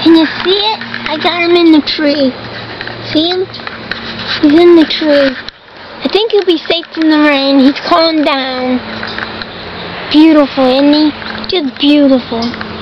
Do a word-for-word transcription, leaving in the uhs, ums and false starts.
Can you see it? I got him in the tree. See him? He's in the tree. I think he'll be safe in the rain. He's calmed down. Beautiful, isn't he? Just beautiful.